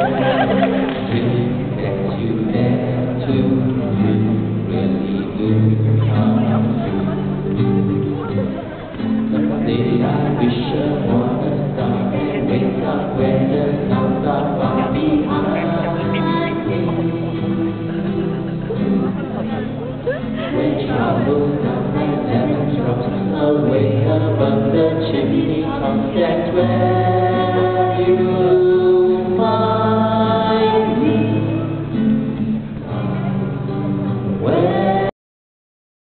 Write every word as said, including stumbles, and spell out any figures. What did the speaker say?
that you dare to really do come true. Someday I wish upon a star and wake up when the clouds are far behind me. When troubles come like lemon drops away above the chimney tops, that's where